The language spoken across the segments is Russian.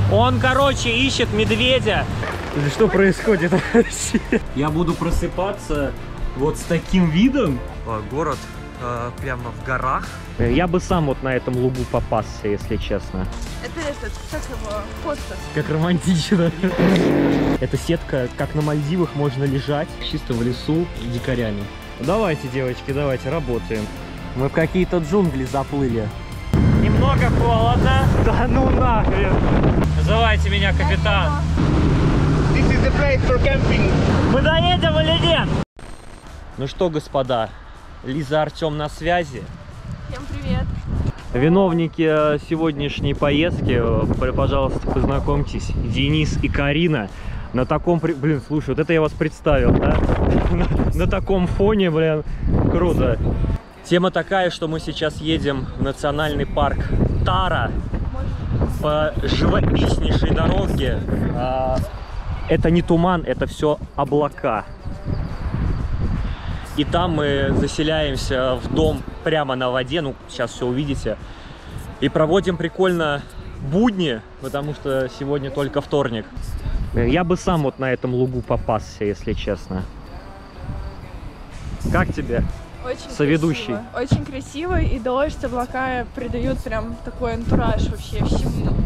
Он, короче, ищет медведя. Что происходит? Я буду просыпаться вот с таким видом. Город прямо в горах. Я бы сам вот на этом лугу попасся, если честно. Это этот, как его, хостес. Как романтично. Это сетка, как на Мальдивах, можно лежать чисто в лесу с дикарями. Давайте, девочки, давайте, работаем. Мы в какие-то джунгли заплыли. Немного холодно. Да ну нахрен. Называйте меня капитан. This is the place for camping. Мы доедем или нет? Ну что, господа, Лиза, Артем на связи. Всем привет. Виновники сегодняшней поездки, пожалуйста, познакомьтесь, Денис и Карина. На таком, блин, слушай, вот это я вас представил, да? На таком фоне, блин, круто. Тема такая, что мы сейчас едем в национальный парк Тара по живописнейшей дороге. Это не туман, это все облака. И там мы заселяемся в дом прямо на воде, ну, сейчас все увидите. И проводим прикольно будни, потому что сегодня только вторник. Я бы сам вот на этом лугу попасся, если честно. Как тебе? Очень соведущий? Красиво. Очень красиво, и дождь, облака придают прям такой антураж вообще всему.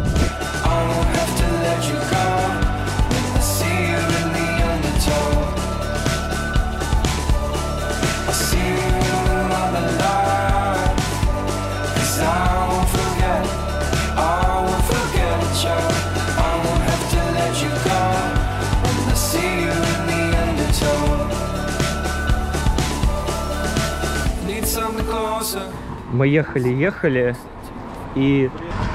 Мы ехали и...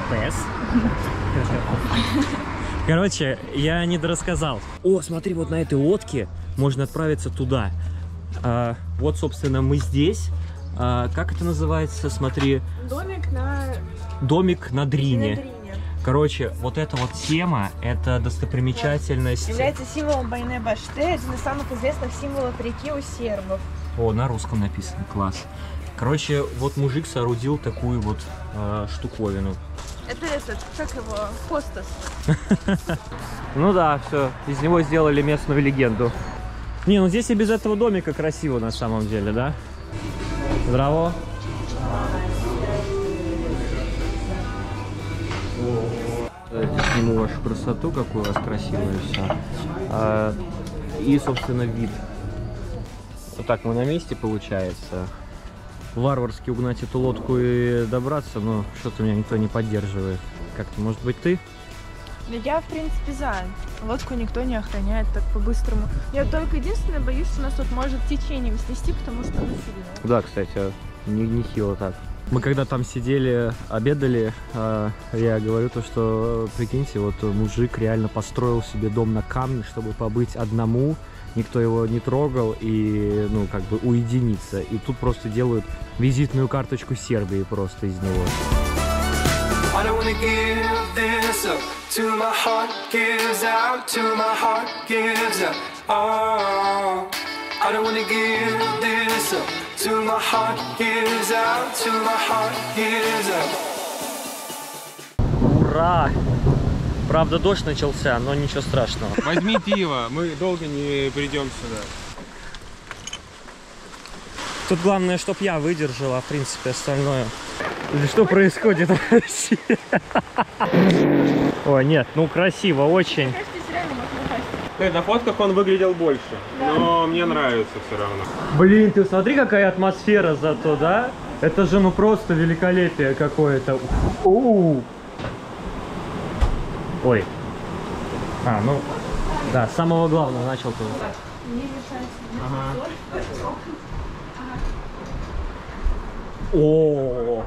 Короче, я не дорассказал. О, смотри, вот на этой лодке можно отправиться туда. Вот, собственно, мы здесь. Как это называется? Смотри. Домик на Дрине. Короче, вот эта вот тема, это достопримечательность. Является символом Байне-Баште, один из самых известных символов реки у сербов. О, на русском написано, класс. Короче, вот мужик соорудил такую вот штуковину. Это этот, как его, хостес. Ну да, все, из него сделали местную легенду. Не, ну здесь и без этого домика красиво на самом деле, да? Здраво. Сниму вашу красоту, какую у вас красивая все. И, собственно, вид. Вот так мы на месте, получается. Варварски угнать эту лодку и добраться, но что-то меня никто не поддерживает. Как-то, может быть, ты? Я, в принципе, за. Лодку никто не охраняет так по-быстрому. Я только единственное боюсь, что нас тут может течением снести, потому что она сильная. Да, кстати, нехило так. Мы когда там сидели, обедали, я говорю то, что, прикиньте, вот мужик реально построил себе дом на камне, чтобы побыть одному, никто его не трогал и, ну, как бы уединиться. И тут просто делают визитную карточку Сербии просто из него. Ура! Правда, дождь начался, но ничего страшного. Возьми пиво, мы долго не придем сюда. Тут главное, чтоб я выдержала, а в принципе остальное. Что происходит вообще? О, нет, ну красиво, очень. На фотках он выглядел больше, но мне нравится все равно. Блин, ты смотри, какая атмосфера зато, да? Это же ну просто великолепие какое-то. Ой. Ну, да, с самого главного начал тут. Ага. О.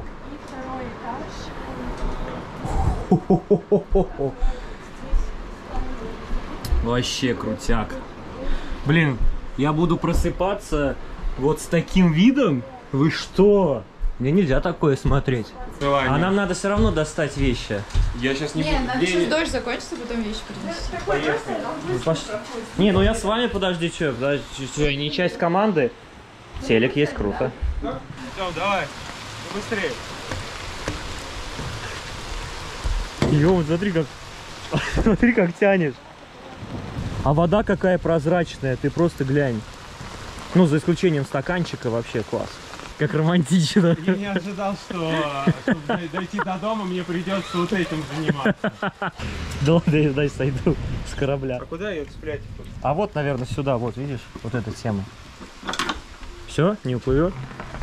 Вообще крутяк. Блин, я буду просыпаться вот с таким видом? Вы что? Мне нельзя такое смотреть. А нам надо все равно достать вещи. Я сейчас не буду. Надо сейчас дождь закончится, потом вещи принести. Поехали. Не, ну я с вами, подожди, что? Подожди, что, я не часть команды? Телек есть, круто. Все, давай, быстрее. Ё, смотри, как Смотри, как тянешь. А вода какая прозрачная, ты просто глянь. Ну, за исключением стаканчика, вообще класс. Как романтично. Я не ожидал, что чтобы дойти до дома, мне придется вот этим заниматься. Да ладно, дай сойду с корабля. А куда ее цеплять? А вот, наверное, сюда, вот, видишь, вот эта тема. Все, не уплывет?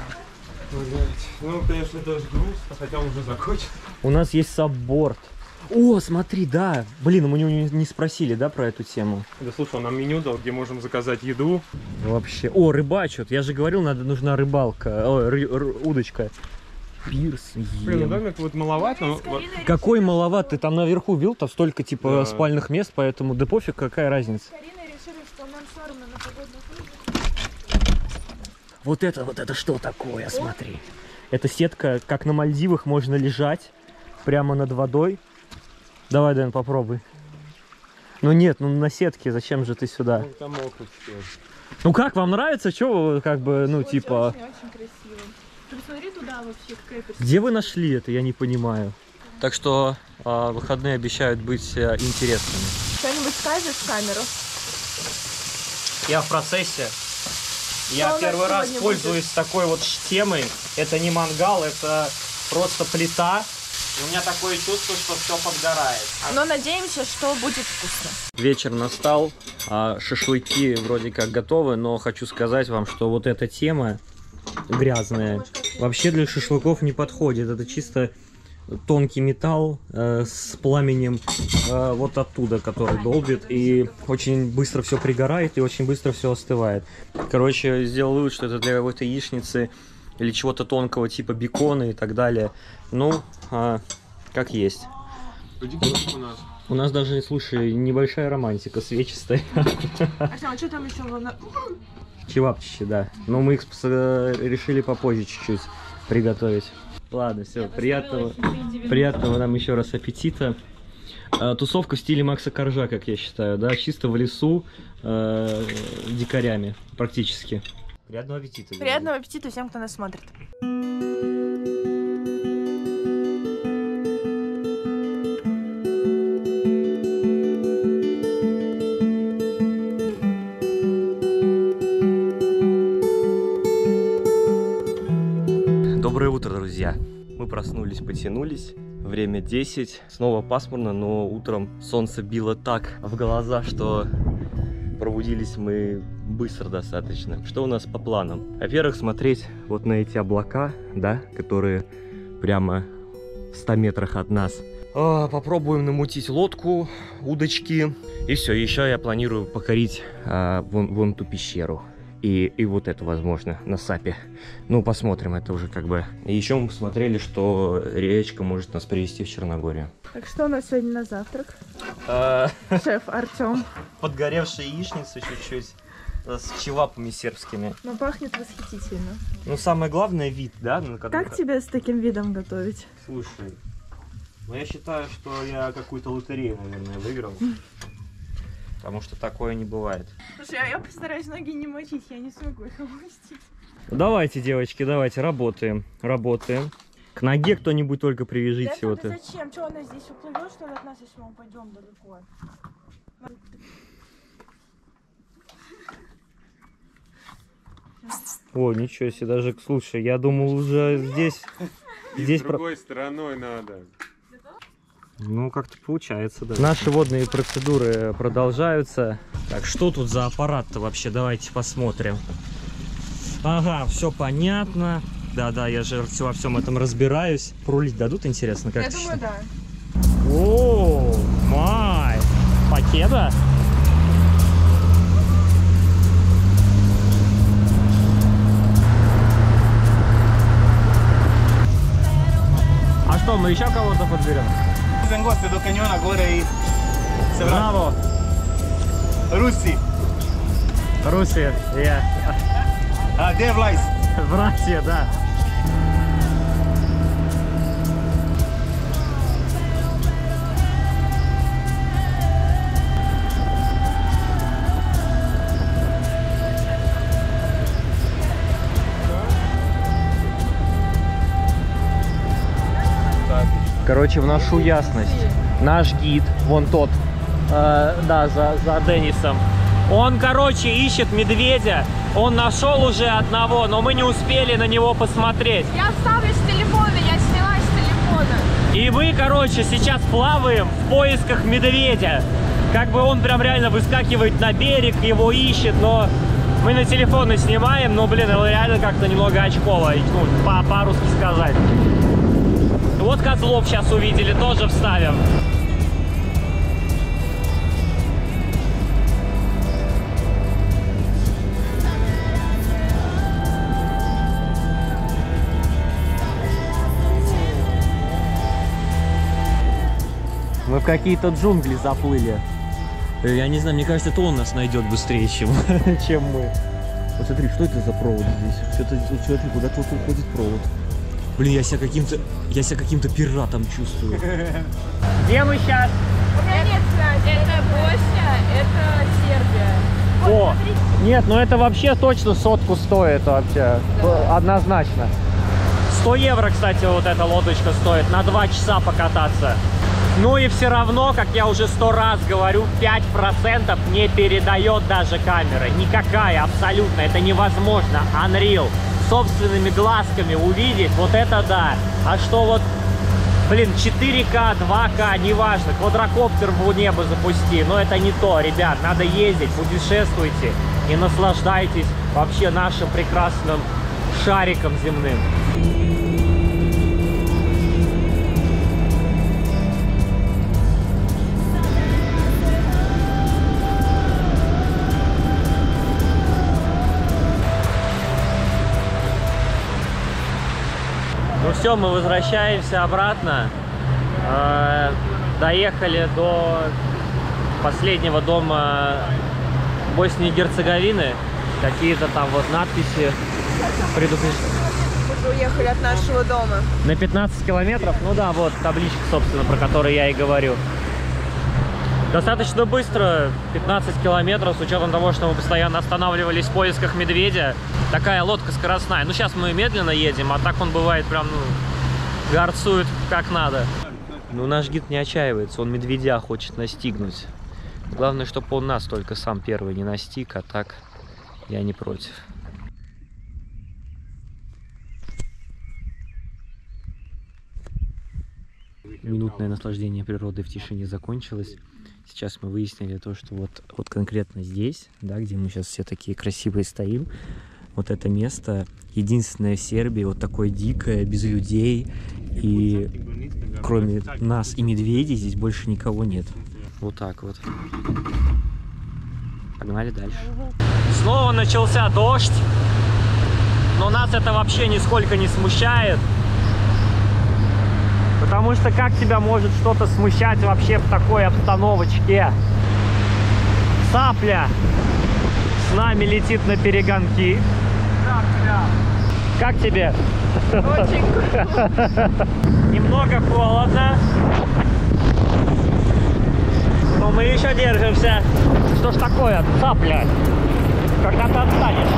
Ну, конечно, тоже грустно, хотя он уже закончен. У нас есть сабборд. О, смотри, да. Блин, мы у него не спросили, да, про эту тему? Да слушай, он нам меню дал, где можем заказать еду. Вообще. О, рыбачат. Я же говорил, нужна рыбалка. О, удочка. Пирс. Блин, ну домик вот маловат, но... Какой маловат? Ты там наверху видел? Там столько, типа, Да. спальных мест, поэтому да пофиг, какая разница. Карина решила, что нам соромно на погодных лыжах. Вот это что такое, смотри. Это сетка, как на Мальдивах, можно лежать прямо над водой. Давай, Дэн, попробуй. Ну нет, ну на сетке, зачем же ты сюда? Ну, там мокро теперь. Ну как, вам нравится? Чего вы, как бы, ну типа... Очень красиво. Ты посмотри туда вообще, какая перспектива. Где вы нашли это, я не понимаю. Так что выходные обещают быть интересными. Что-нибудь скажешь в камеру? Я в процессе. Я Что у нас первый раз сегодня пользуюсь такой вот темой. Это не мангал, это просто плита. У меня такое чувство, что все подгорает. Но надеемся, что будет вкусно. Вечер настал, шашлыки вроде как готовы, но хочу сказать вам, что вот эта тема грязная вообще для шашлыков не подходит. Это чисто тонкий металл с пламенем вот оттуда, который долбит, и очень быстро все пригорает и очень быстро все остывает. Короче, сделал вывод, что это для какой-то яичницы или чего-то тонкого типа бекона и так далее. Ну, как есть. У нас. У нас даже, слушай, небольшая романтика, свечи стоят. А что там еще? Чевапчичи, да. Но мы их решили попозже чуть-чуть приготовить. Ладно, все, приятного нам еще раз аппетита. Тусовка в стиле Макса Коржа, как я считаю, да, чисто в лесу, дикарями, практически. Приятного аппетита. Приятного аппетита всем, кто нас смотрит. Доброе утро, друзья. Мы проснулись, потянулись. Время 10. Снова пасмурно, но утром солнце било так в глаза, что пробудились мы быстро достаточно. Что у нас по планам? Во-первых, смотреть вот на эти облака, да, которые прямо в 100 метрах от нас. Попробуем намутить лодку, удочки. И все, еще я планирую покорить вон ту пещеру. И вот это, возможно, на Сапе. Ну, посмотрим, это уже как бы... И еще мы посмотрели, что речка может нас привести в Черногорию. Так что у нас сегодня на завтрак? Шеф Артем. Подгоревшая яичница чуть-чуть. С чевапами сербскими. Но пахнет восхитительно. Ну, самое главное вид, да? На который... Как тебе с таким видом готовить? Слушай, ну я считаю, что я какую-то лотерею, наверное, выиграл. Потому что такое не бывает. Слушай, а я постараюсь ноги не мочить, я не смогу их опустить. Давайте, девочки, давайте, работаем. Работаем. К ноге кто-нибудь только привяжите. Да вот это зачем? Что она здесь уплывет, что ли, от нас, если мы пойдем далеко? О, ничего себе, даже, слушай, я думал уже здесь... С другой стороной надо. Ну, как-то получается, да. Наши водные процедуры продолжаются. Так, что тут за аппарат-то вообще? Давайте посмотрим. Ага, все понятно. Да-да, я же во всем этом разбираюсь. Прулить дадут, интересно, как? Я думаю, да. О, май! Покеда? А что, мы еще кого-то подберем? Idem goste do kanjona gore i se vratim. Браво! Rusi. Rusija, je. A, gdje je Vlajs? Братья, да. Короче, вношу ясность. наш гид, вон тот, да, за Денисом. Он, короче, ищет медведя. Он нашел уже одного, но мы не успели на него посмотреть. Я вставлю с телефона, я сняла с телефона. И мы, короче, сейчас плаваем в поисках медведя. Как бы он прям реально выскакивает на берег, его ищет, но мы на телефоны снимаем, но, блин, реально как-то немного очково, ну, по-русски сказать. Вот козлов сейчас увидели, тоже вставим. Мы в какие-то джунгли заплыли. Я не знаю, мне кажется, это он нас найдет быстрее, чем мы. Вот смотри, что это за провод здесь? Что-то, смотри, куда-то уходит провод. Блин, я себя каким-то пиратом чувствую. Где мы сейчас? У меня нет связи. Это Босния, это Сербия. О, нет, ну это вообще точно сотку стоит вообще. Да. Однозначно. 100 евро, кстати, вот эта лодочка стоит. На 2 часа покататься. Ну и все равно, как я уже 100 раз говорю, 5% не передает даже камера. Никакая, абсолютно. Это невозможно. Unreal. Собственными глазками увидеть, вот это да. А что вот, блин, 4К, 2К, неважно. Квадрокоптер в небо запусти. Но это не то, ребят. Надо ездить, путешествуйте и наслаждайтесь вообще нашим прекрасным шариком земным. Ну все, мы возвращаемся обратно. Доехали до последнего дома Боснии и Герцеговины. Какие-то там вот надписи предупреждают. Мы уехали от нашего дома. На 15 километров? Ну да, вот табличка, собственно, про которую я и говорю. Достаточно быстро, 15 километров, с учетом того, что мы постоянно останавливались в поисках медведя. Такая лодка скоростная. Ну, сейчас мы медленно едем, а так он бывает прям, ну, горцует как надо. Ну, наш гид не отчаивается, он медведя хочет настигнуть. Главное, чтобы он нас только сам первый не настиг, а так я не против. Минутное наслаждение природой в тишине закончилось. Сейчас мы выяснили то, что вот конкретно здесь, да, где мы сейчас все такие красивые стоим, вот это место единственное в Сербии, вот такое дикое, без людей, и кроме нас и медведей здесь больше никого нет. Вот так вот. Погнали дальше. Снова начался дождь, но нас это вообще нисколько не смущает. Потому что как тебя может что-то смущать вообще в такой обстановочке? Цапля с нами летит на перегонки. Как тебе? Очень круто. Немного холодно. Но мы еще держимся. Что ж такое, цапля? Когда ты отстанешь?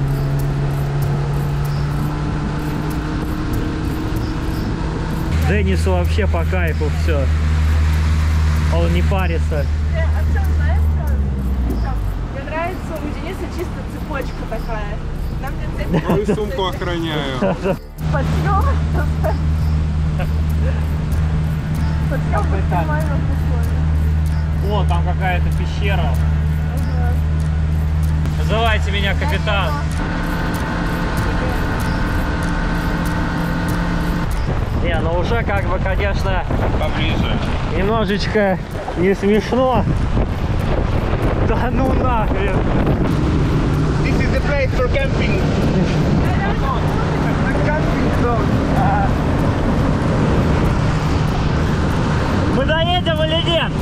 Денису вообще по кайфу все. Он не парится. Артем, знаешь, мне нравится у Дениса чисто цепочка такая. Нам не цепь. Мою сумку охраняю. Подъем. Подъем максимально прикольно. О, там какая-то пещера. Называйте меня капитан. Не, ну уже как бы, конечно, Поближе. немножечко не смешно. Да ну нахрен. This is the place for camping. Camping zone. Мы доедем или нет?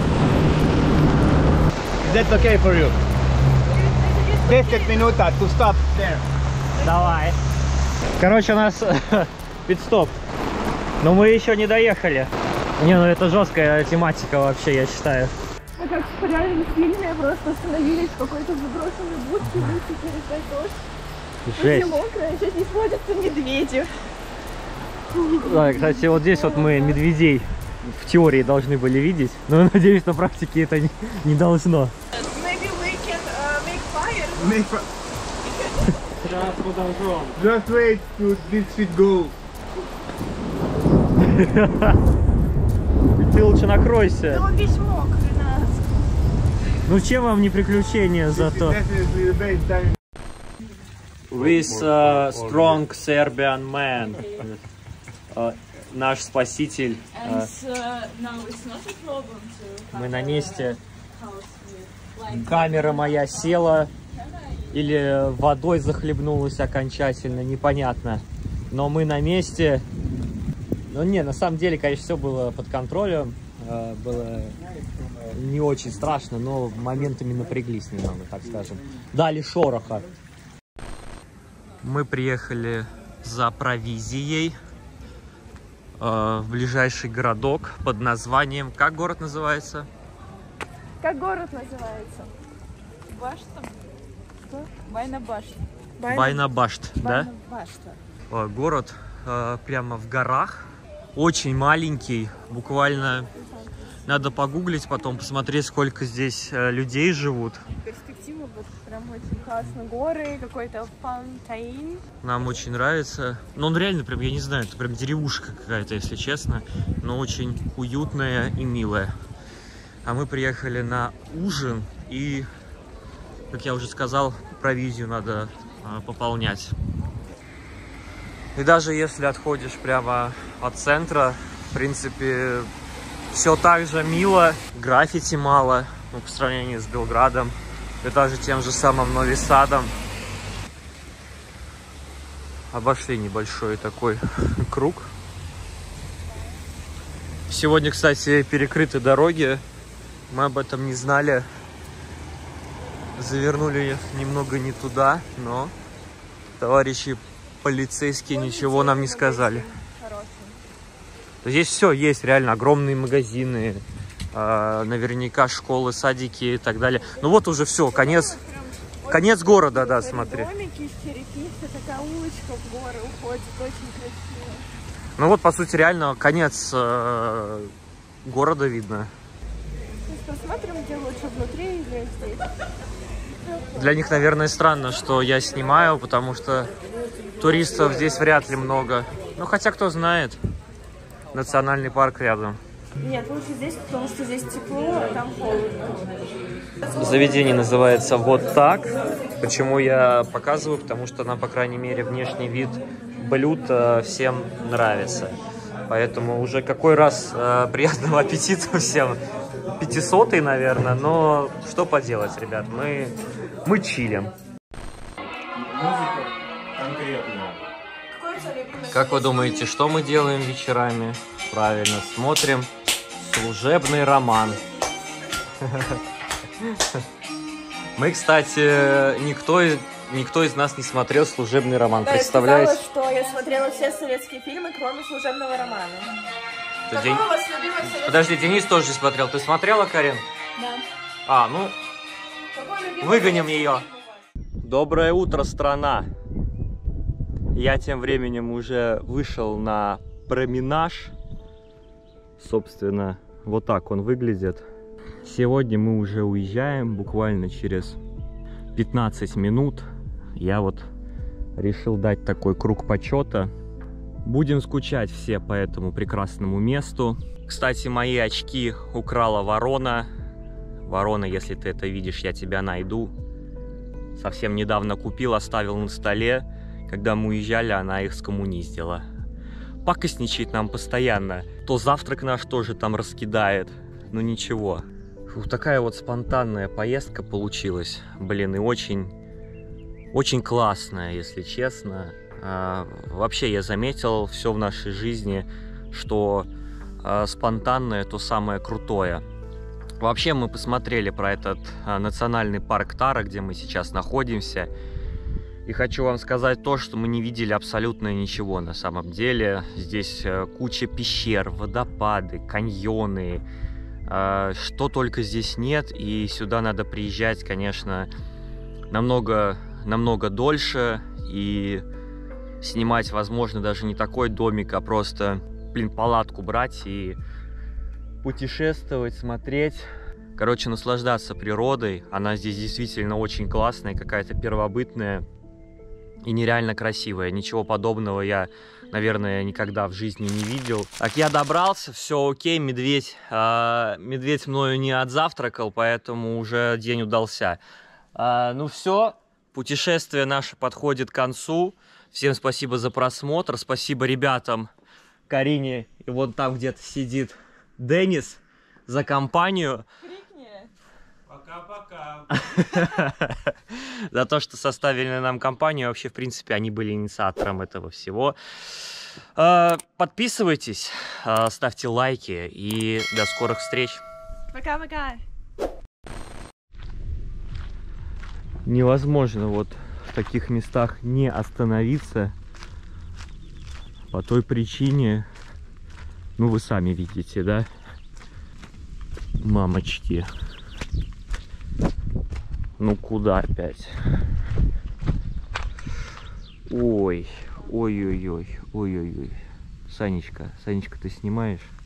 Is that okay for you? 10 минута to stop there. Давай. Короче, у нас пит-стоп. Но мы еще не доехали. Не, ну это жесткая тематика вообще, я считаю. Мы как в реальном фильме просто остановились в какой-то заброшенной будке, вышли через дождь. Жесть. Очень мокрое, сейчас не сходятся медведи. Да, кстати, вот здесь вот мы медведей в теории должны были видеть, но надеюсь, на практике это не должно. Maybe we can make fire. Make Сейчас подожжем. Just wait to this shit go. Ты лучше накройся. Да он весь мокрый, нас. Ну чем вам не приключения зато? Definitely the best time. With strong Serbian man. Наш спаситель. Мы на месте. Камера моя села. Или водой захлебнулась окончательно, непонятно. Но мы на месте. Ну не, на самом деле, конечно, все было под контролем. Было не очень страшно, но моментами напряглись немного, так скажем. Дали шороха. Мы приехали за провизией в ближайший городок под названием... Как город называется? Как город называется? Башта? Что? Байна-Башта. Байна-Башт, да? Байна-Башта. Город прямо в горах. Очень маленький, буквально надо погуглить потом, посмотреть, сколько здесь людей живут. Перспектива вот прям очень классно. Горы, какой-то фонтейн. Нам очень нравится. Но он реально прям, я не знаю, это прям деревушка какая-то, если честно. Но очень уютная и милая. А мы приехали на ужин и, как я уже сказал, провизию надо пополнять. И даже если отходишь прямо от центра, в принципе, все так же мило, граффити мало, ну, по сравнению с Белградом, и даже тем же самым Нови Садом. Обошли небольшой такой круг. Сегодня, кстати, перекрыты дороги, мы об этом не знали. Завернули немного не туда, но товарищи полицейские ничего нам не сказали. Здесь все есть, реально огромные магазины, наверняка школы, садики и так далее. Ну вот уже все, конец города, да, смотри. Домики из черепицы, такая улочка в горы уходит, очень красиво. Ну вот, по сути, реально конец города видно. Посмотрим, где лучше, внутри или здесь. Для них, наверное, странно, что я снимаю, потому что туристов здесь вряд ли много. Ну, хотя, кто знает, национальный парк рядом. Нет, лучше здесь, потому что здесь тепло, а там холодно. Заведение называется вот так. Почему я показываю? Потому что нам, по крайней мере, внешний вид блюд всем нравится. Поэтому уже какой раз приятного аппетита всем. 500-й, наверное, но что поделать, ребят, мы чилим. Музыка конкретная. Как вы думаете, что мы делаем вечерами? Правильно, смотрим служебный роман. Мы, кстати, никто из нас не смотрел служебный роман. Да, представляете? я сказала, что я смотрела все советские фильмы, кроме служебного романа. Какой у вас любимый советский... Подожди, Денис тоже не смотрел. Ты смотрела, Карин? Да. Ну, выгоним ее. Доброе утро, страна. Я тем временем уже вышел на променаж. Собственно, вот так он выглядит. Сегодня мы уже уезжаем, буквально через 15 минут. Я вот решил дать такой круг почета. Будем скучать все по этому прекрасному месту. Кстати, мои очки украла ворона. Ворона, если ты это видишь, я тебя найду. Совсем недавно купил, оставил на столе. Когда мы уезжали, она их скоммуниздила. Пакостничает нам постоянно. То завтрак наш тоже там раскидает. Ну ничего. Фу, такая вот спонтанная поездка получилась. Блин, и очень классная, если честно. Вообще я заметил все в нашей жизни, что спонтанное то самое крутое. Вообще мы посмотрели про этот национальный парк Тара, где мы сейчас находимся. И хочу вам сказать то, что мы не видели абсолютно ничего на самом деле. Здесь куча пещер, водопады, каньоны, что только здесь нет. И сюда надо приезжать, конечно, намного дольше. И снимать, возможно, даже не такой домик, а просто, блин, палатку брать и путешествовать, смотреть. Короче, наслаждаться природой. Она здесь действительно очень классная, какая-то первобытная и нереально красивая. Ничего подобного я, наверное, никогда в жизни не видел. Так, я добрался, все окей, медведь мною не отзавтракал, поэтому уже день удался. Ну все, путешествие наше подходит к концу. Всем спасибо за просмотр, спасибо ребятам, Карине, и вон там где-то сидит Денис, за компанию. Пока-пока. За то, что составили нам компанию. Вообще, в принципе, они были инициатором этого всего. Подписывайтесь, ставьте лайки и до скорых встреч. Пока-пока. Невозможно вот в таких местах не остановиться по той причине, ну вы сами видите, да, мамочки. Ну куда опять? Ой, ой-ой-ой, ой-ой-ой. Санечка, ты снимаешь?